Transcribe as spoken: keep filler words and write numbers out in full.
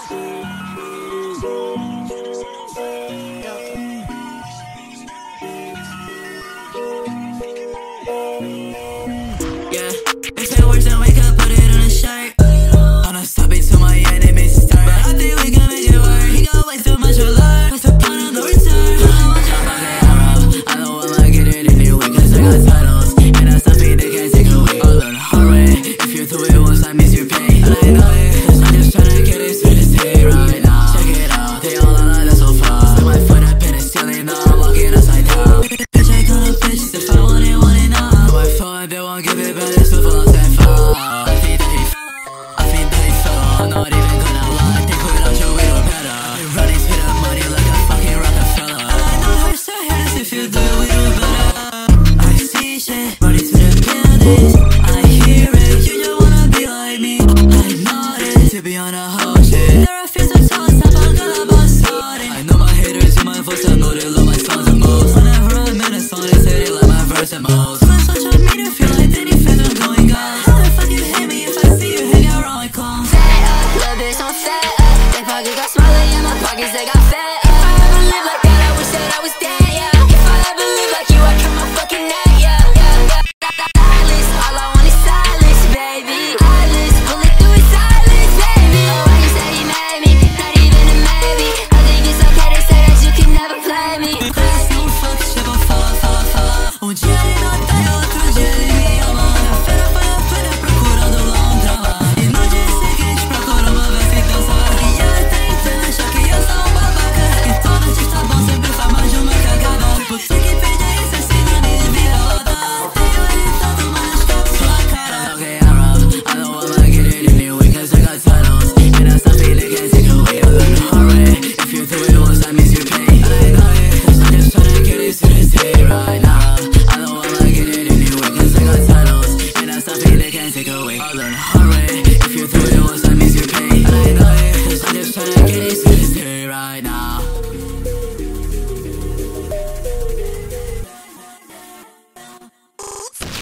Yeah, if it works then we can put it on a shirt. I'm not stopping till my enemies start, but I think we can make it work. He got way too much alert, what's the point of the return? I want your fucking arrow, I know I'ma get it anyway, cause I got titles, and that's something they can't take away. I'll learn the hard way, if you do it once that means you pay. And I know it, cause I'm just tryna get it to this day right now. Check it out, they all on the sofa, stick my foot up in the ceiling, now I'm walking upside down. Bitch, I got a bitch, if I want it, want it now. My phone, they won't give it back, it's too full of that fall. I think that he I think that he fell, I'm not even gonna lie, they put out your way to better. I've been running to the money like a fucking Rockefeller. I know her so hurts if you do it, we do better. I see shit, running to the buildings, I hear it, you just wanna be like me. I know it, to be on a whole shit. There are fears of toss, I'm gonna bust on it. I know my haters in my voice, I know they love my songs the most. Whenever I'm in a song, they say they like my verse the most. On social media, feel like they defend I'm going out. How the fuck you hate me if I see you hang out wrong with clones? Fat up, little bitch, I'm fat up. They pockets got smaller, yeah, my pockets, they got fat up. If I ever live like that, I wish that I was dead, yeah. If I ever live like you, I cut my fucking neck, yeah, yeah, yeah. Silence, all I want is silence, baby. Eyeless, bullet through his silence, baby. Oh, why you say you made me? Not even a maybe. I think it's okay to say that you can never play me. Não fuck shit, but fala, fala, fala. Um dia ele não tá e outro dia ele me ama. Na feira foi a feira procurando lá um drama. E no dia seguinte procura uma vez sem dançar. E ela tá entendendo, acha que eu sou um babaca. E todo dia tá bom, sempre faz mais de uma cagada. Tipo, tu que pede isso é sinônimo de vira-lata. Tenho ele todo, mas esquece sua cara. Okay, I'm rough, I know I'ma get it anyway, cause I got titles, and that's something they can't take away. I learned the hard way, if you do it once that means you pay. I know it, cause I'm just tryna get it to this day right now. I know I'ma get it anyway, cause I got titles, and that's something they can't take away. I learned the hard way, if you do